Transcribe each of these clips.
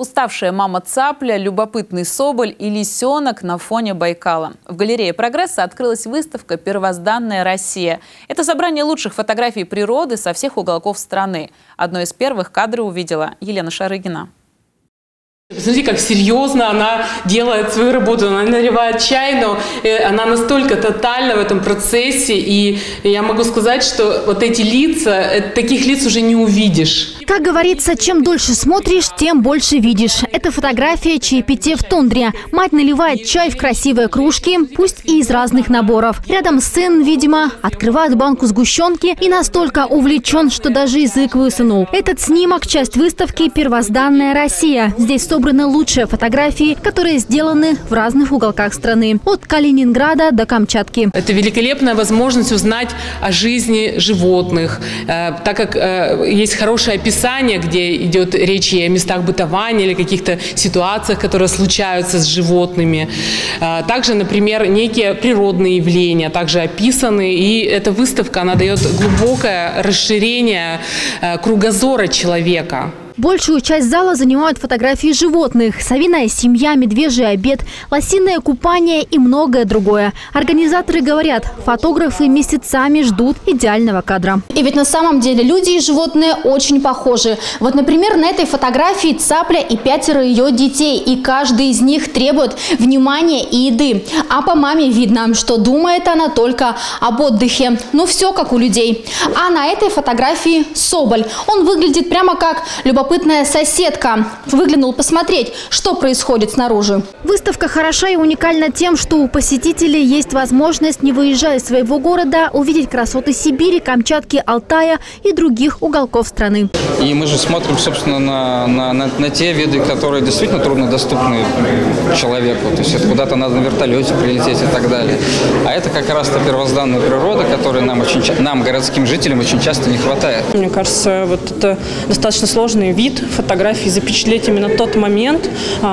Уставшая мама-цапля, любопытный соболь и лисенок на фоне Байкала. В галерее «Прогресса» открылась выставка «Первозданная Россия». Это собрание лучших фотографий природы со всех уголков страны. Одно из первых кадры увидела Елена Шарыгина. Посмотрите, как серьезно она делает свою работу. Она наливает чай, но она настолько тотальна в этом процессе. И я могу сказать, что вот эти лица, таких лиц уже не увидишь. Как говорится, чем дольше смотришь, тем больше видишь. Это фотография чаепития в тундре. Мать наливает чай в красивые кружки, пусть и из разных наборов. Рядом сын, видимо, открывает банку сгущенки и настолько увлечен, что даже язык высунул. Этот снимок – часть выставки «Первозданная Россия». Здесь собраны лучшие фотографии, которые сделаны в разных уголках страны. От Калининграда до Камчатки. Это великолепная возможность узнать о жизни животных, так как есть хорошее описание, где идет речь и о местах бытования или каких-то ситуациях, которые случаются с животными. Также, например, некие природные явления также описаны. И эта выставка, она дает глубокое расширение кругозора человека. Большую часть зала занимают фотографии животных. Совиная семья, медвежий обед, лосиное купание и многое другое. Организаторы говорят, фотографы месяцами ждут идеального кадра. И ведь на самом деле люди и животные очень похожи. Вот, например, на этой фотографии цапля и 5 ее детей. И каждый из них требует внимания и еды. А по маме видно, что думает она только об отдыхе. Ну, все как у людей. А на этой фотографии соболь. Он выглядит прямо как любопытная соседка. Выглянул посмотреть, что происходит снаружи. Выставка хороша и уникальна тем, что у посетителей есть возможность, не выезжая из своего города, увидеть красоты Сибири, Камчатки, Алтая и других уголков страны. И мы же смотрим, собственно, на те виды, которые действительно труднодоступны человеку. То есть куда-то надо на вертолете прилететь и так далее. А это как раз та первозданная природа, которой нам, городским жителям, очень часто не хватает. Мне кажется, вот это достаточно сложный вид фотографии, запечатлеть именно тот момент,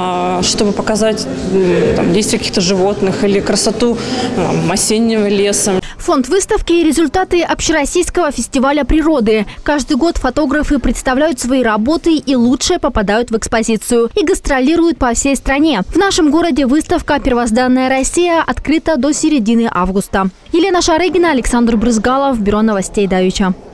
чтобы показать действия каких-то животных или красоту осеннего леса. Фонд выставки и результаты общероссийского фестиваля природы. Каждый год фотографы представляют свои работы и лучшие попадают в экспозицию. И гастролируют по всей стране. В нашем городе выставка «Первозданная Россия» открыта до середины августа. Елена Шарыгина, Александр Брызгалов, Бюро новостей Давича.